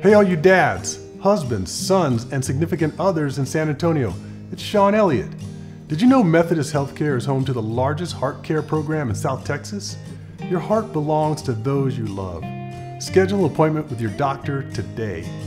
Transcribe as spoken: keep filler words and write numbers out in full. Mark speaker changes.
Speaker 1: Hey all you dads, husbands, sons, and significant others in San Antonio, it's Sean Elliott. Did you know Methodist Healthcare is home to the largest heart care program in South Texas? Your heart belongs to those you love. Schedule an appointment with your doctor today.